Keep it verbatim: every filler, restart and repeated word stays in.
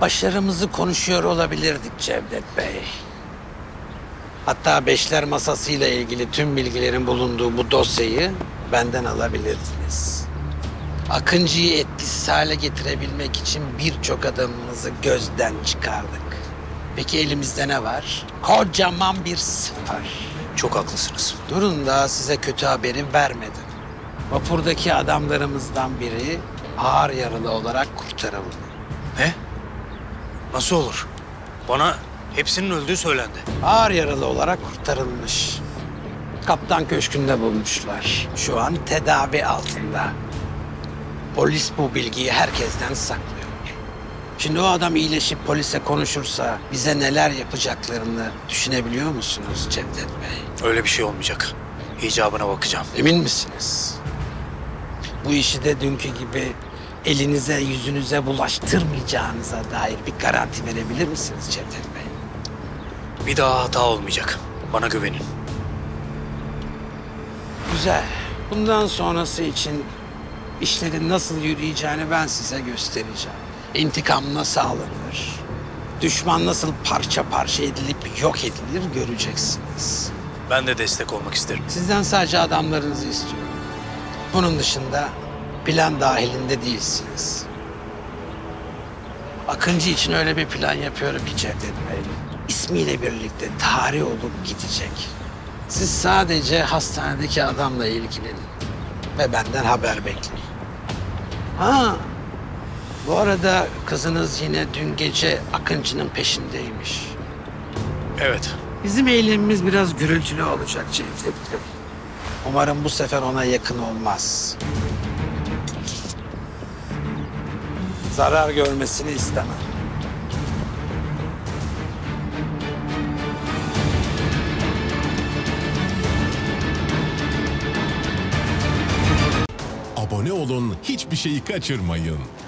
Başarımızı konuşuyor olabilirdik Cevdet Bey. Hatta beşler masasıyla ilgili tüm bilgilerin bulunduğu bu dosyayı benden alabilirdiniz. Akıncı'yı etkisiz hale getirebilmek için birçok adımımızı gözden çıkardık. Peki elimizde ne var? Kocaman bir sıfır. Çok haklısınız. Durun, daha size kötü haberi vermedim. Vapurdaki adamlarımızdan biri ağır yaralı olarak kurtarıldı. Ne? Nasıl olur? Bana hepsinin öldüğü söylendi. Ağır yaralı olarak kurtarılmış. Kaptan Köşkü'nde bulmuşlar. Şu an tedavi altında. Polis bu bilgiyi herkesten saklıyor. Şimdi o adam iyileşip polise konuşursa bize neler yapacaklarını düşünebiliyor musunuz Cevdet Bey? Öyle bir şey olmayacak. İcabına bakacağım. Emin misiniz? Bu işi de dünkü gibi elinize yüzünüze bulaştırmayacağınıza dair bir garanti verebilir misiniz Cevdet Bey? Bir daha hata olmayacak. Bana güvenin. Güzel. Bundan sonrası için işlerin nasıl yürüyeceğini ben size göstereceğim. İntikam nasıl alınır? Düşman nasıl parça parça edilip yok edilir göreceksiniz. Ben de destek olmak isterim. Sizden sadece adamlarınızı istiyorum. Bunun dışında plan dahilinde değilsiniz. Akıncı için öyle bir plan yapıyorum ki Cevdet Bey. İsmiyle birlikte tarih olup gidecek. Siz sadece hastanedeki adamla ilgilenin. Ve benden haber bekleyin. Ha, bu arada kızınız yine dün gece Akıncı'nın peşindeymiş. Evet. Bizim eylemimiz biraz gürültülü olacak Cevdet Bey. Umarım bu sefer ona yakın olmaz. Zarar görmesini istemem. Abone olun, hiçbir şeyi kaçırmayın.